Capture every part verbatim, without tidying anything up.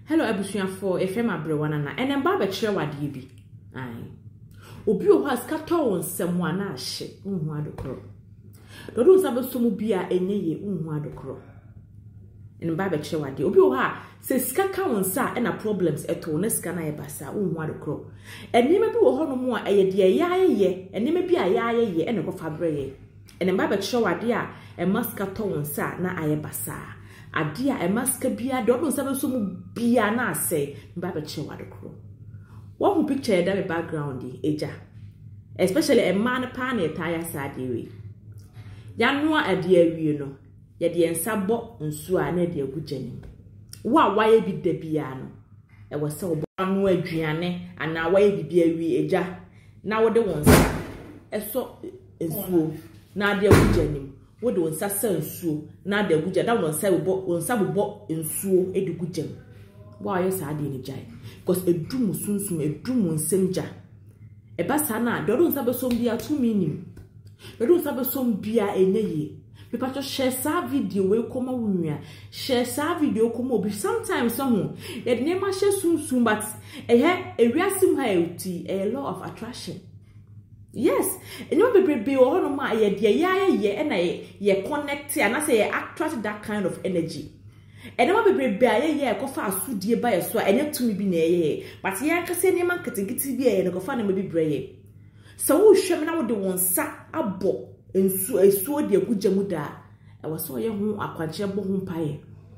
Hello abusuafo efe ma brewana na ene mba be kire wade bi ai obi o has kato won semu ana ahye unhu adokro dodo sabe so mu bia enyeye unhu adokro ene mba be kire wade obi o ha se sika ka won sa ena problems eto na sika na ye basa unhu adokro enima bi wo ho no mu a eye de yaayeye enima bi a yaayeye ene ko fa breye ene mba be kire wade a e maska to won sa na aye basa adia e maska bia do no sabe so mu bia na ase mba be che wade kro wo hu picture da me background eja especially a man pa na tire sade we ya noa ade awie no ya de ensa bo nsu a na de agugyanim wa waye bi da bia no e wo se wo no aduane ana waye bi bia awie eja na wo de wonsa eso nsuo na de agugyanim wo de wonsa sa nsuo na de agugya da wonsa bo wonsa bo nsuo edugugyan wa ayo sa de ni jai because edum sunsun edum nsemja e ba sa na do wonsa be som bia two minim do wonsa be som bia enyeye me pa to share sa video we koma wunua share sa video koma obi sometimes so ho e de ma share sunsun but e he ewiasim ha euti a law of attraction. Yes, and you be be or no ma ye de ya ye and I ye connect and I say ye attract that kind of energy. And you be be ye ye go fa asudie ba ye so and to me bi na ye but ye anka say ne man ketegiti bi ye no go fa na me bi breye. So wo hwem na wo de won sa abo ensu esuo de agugyamu da e wo so ye ho akwaje bo ho pae.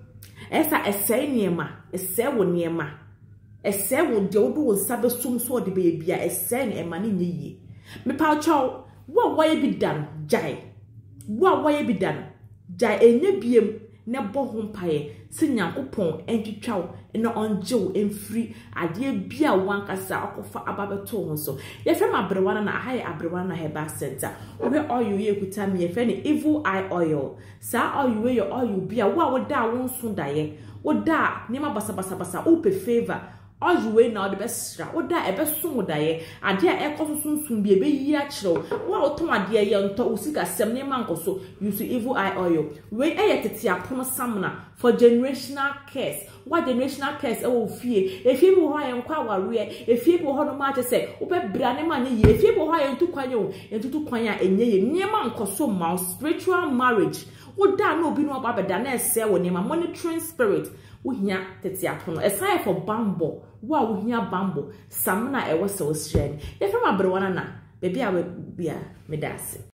Esa esai niema, esai wo niema. Esai wo de wo do won sa be som so de be bia esai ne ema ne nyi. Me pa chow wa waye bi dan jai wa waye bi dan jai enye biem ne bo ho mpae se nyankopon entwitwaw ene onjew emfiri ade bia wankasa akofa ababeto ho so ye fe ma brewana na haye abrewana na heba center we oil ye kuta me ye fe ne evil eye oil sa oil we your oil bia wa wo da won so daye wo da ne ma basa basa basa o pe favor ojuwe na the best stra oda ebe so daye ade a ekosunsun bi ebe yi a kire wo a oton ade ye nto usika sem ne mankoso use evil eye oil we eye tete apono samna for generational curse what generational curse e wo fie efie bo ho aye nkwa aware efie bo ho no ma se wo be bra ne ma ne ye efie bo ho aye ntu kwanye wo entutu kwanya enye ye niema nkoso ma spiritual marriage oda na obi no ba beda na ese wo niema monitoring spirit uhia tete apono aside for bambo wa uhia bambo samna e wo se wo shreni ye fema brewana na baby a bia medase